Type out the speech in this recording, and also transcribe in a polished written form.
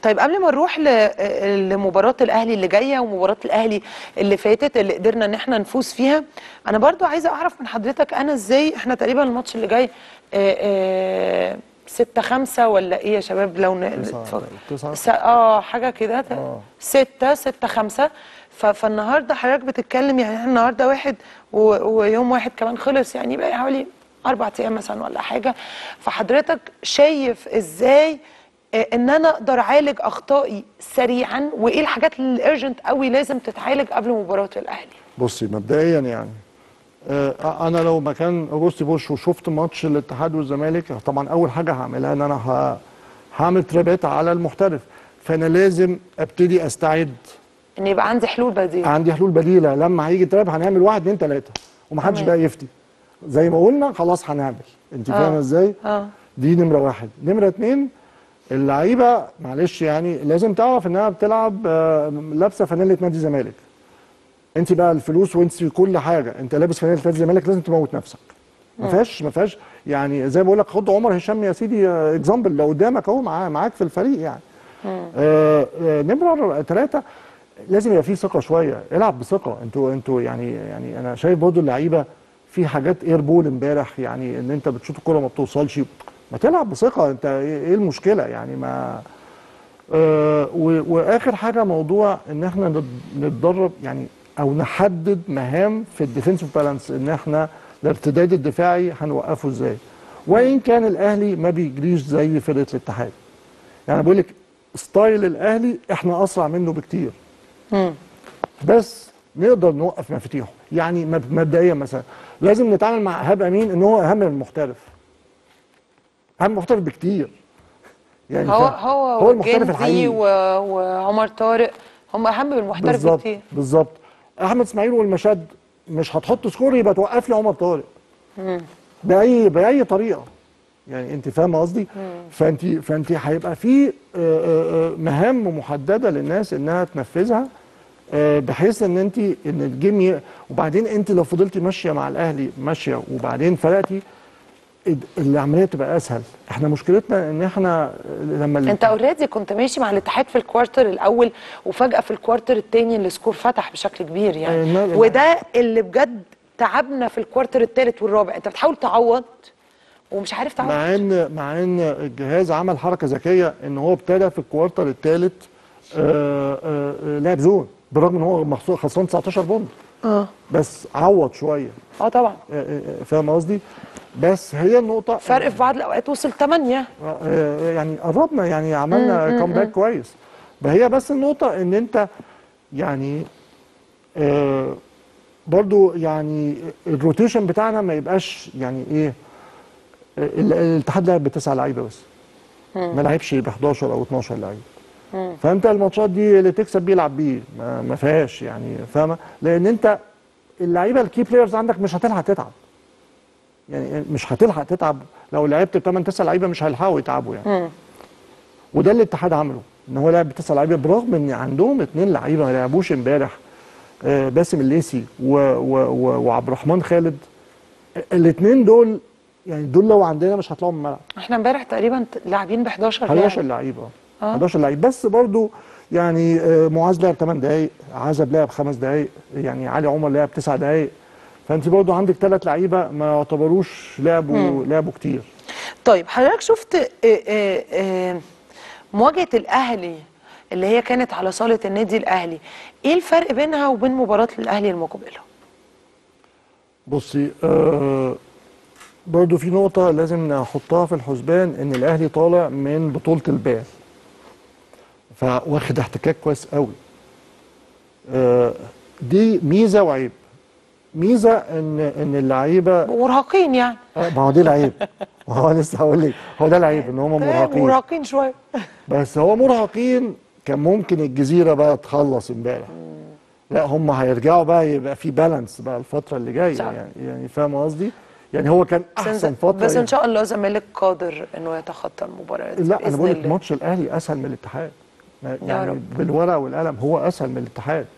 طيب قبل ما نروح لمباراة الأهلي اللي جاية ومباراة الأهلي اللي فاتت اللي قدرنا إن احنا نفوز فيها، أنا برضو عايزة أعرف من حضرتك أنا إزاي احنا تقريبا الماتش اللي جاي 6-5 ولا إيه يا شباب؟ لو حاجة كده 6-5. فالنهارده حضرتك بتتكلم يعني احنا النهارده واحد ويوم واحد كمان خلص، يعني بقى حوالي 4 أيام مثلا ولا حاجة. فحضرتك شايف إزاي ان انا اقدر اعالج اخطائي سريعا، وايه الحاجات اللي الارجنت قوي لازم تتعالج قبل مباراه الاهلي؟ بصي مبدئيا يعني انا لو مكان اغوستي بوش وشفت ماتش الاتحاد والزمالك، طبعا اول حاجه هعملها ان انا هعمل ترابات على المحترف. فانا لازم ابتدي استعد ان يبقى عندي حلول بديله. عندي حلول بديله. لما هيجي تراب هنعمل 1 2 3 ومحدش بقى يفتي زي ما قلنا، خلاص هنعمل. انت فاهمه ازاي؟ دي نمره 1. نمره 2، اللعيبه معلش يعني لازم تعرف انها بتلعب لابسه فانيله نادي الزمالك. انت بقى الفلوس وانت كل حاجه، انت لابس فانيله نادي الزمالك لازم تموت نفسك. ما فيهاش يعني زي ما بقول لك، خد عمر هشام يا سيدي اكزامبل لو قدامك اهو معاك في الفريق يعني. نمره 3، لازم يبقى في ثقه شويه، العب بثقه. انتوا يعني انا شايف برضه اللعيبه في حاجات ايربول امبارح، يعني ان انت بتشوط الكوره ما بتوصلش، ما تلعب بثقه. انت ايه المشكله يعني؟ ما واخر حاجه موضوع ان احنا نتدرب يعني، او نحدد مهام في الديفنسيف بالانس، ان احنا الارتداد الدفاعي هنوقفه ازاي. وان كان الاهلي ما بيجريش زي فرقه الاتحاد، يعني بقول لك ستايل الاهلي احنا اسرع منه بكتير، بس نقدر نوقف مفاتيحه. يعني مبدئيا مثلا لازم نتعامل مع ايهاب امين ان هو اهم من المحترف، اهم من المحترف بكتير. يعني هو المحترف الحقيقي وعمر طارق هم اهم من المحترف بكتير. بالظبط. احمد اسماعيل والمشد مش هتحط سكور يبقى توقف لي عمر طارق باي طريقه. يعني انت فاهمه قصدي؟ فانت هيبقى في مهام محدده للناس انها تنفذها، بحيث ان الجيم وبعدين انت لو فضلتي ماشيه مع الاهلي ماشيه وبعدين فرقتي، العمليه تبقى اسهل. احنا مشكلتنا ان احنا لما انت اوريدي كنت ماشي مع الاتحاد في الكوارتر الاول، وفجاه في الكوارتر الثاني السكور فتح بشكل كبير يعني. وده اللي بجد تعبنا في الكوارتر الثالث والرابع. انت بتحاول تعوض ومش عارف تعوض، مع ان الجهاز عمل حركه ذكيه ان هو ابتدى في الكوارتر الثالث لعب زون، بالرغم ان هو خسران 19 بونت. بس عوض شويه. طبعا. فاهم قصدي؟ بس هي النقطه فرق في بعض الاوقات وصل 8. يعني قربنا، يعني عملنا كومباك كويس. هي بس النقطه ان انت يعني برضو يعني الروتيشن بتاعنا ما يبقاش يعني ايه. الاتحاد لعب ب9 لعيبه بس، ما لعبش ب 11 او 12 لعيب. فانت الماتشات دي اللي تكسب بيلعب بيه ما فيهاش يعني، فاهمه؟ لان انت اللعيبه الكي بلايرز عندك مش هتلحق تتعب، يعني مش هتلحق تتعب. لو لعبت ب8 9 لعيبه مش هيلحقوا يتعبوا يعني. وده اللي الاتحاد عمله، ان هو لعب ب9 لعيبه برغم ان عندهم 2 لعيبه ما لعبوش امبارح، باسم الليثي وعبد الرحمن خالد. الاثنين دول يعني دول لو عندنا مش هيطلعوا من الملعب. احنا امبارح تقريبا لاعبين ب 11 لعيب 11 لعيب بس. برضو يعني معاذ لعب 8 دقائق، عزب لعب 5 دقائق، يعني علي عمر لعب 9 دقائق. فانت برضو عندك 3 لعيبه ما يعتبروش لعبوا كتير. طيب حضرتك شفت مواجهه الاهلي اللي هي كانت على صاله النادي الاهلي، ايه الفرق بينها وبين مباراه الاهلي المقبله؟ بصي برضو في نقطه لازم نحطها في الحسبان، ان الاهلي طالع من بطوله البال، فواخد احتكاك كويس قوي. دي ميزه وعيب. ميزه ان اللعيبه مرهقين يعني. ما هو دي العيب. ما هو لسه هقول لك، هو ده العيب ان هم مرهقين شويه. بس هو مرهقين. كان ممكن الجزيره بقى تخلص امبارح. لا هم هيرجعوا بقى، يبقى في بالانس بقى الفتره اللي جايه يعني فاهم قصدي؟ يعني هو كان احسن فتره بس ان شاء الله الزمالك قادر انه يتخطى المباريات. لا انا بقول لك ماتش الاهلي اسهل من الاتحاد، يعني بالورقه والقلم هو اسهل من الاتحاد.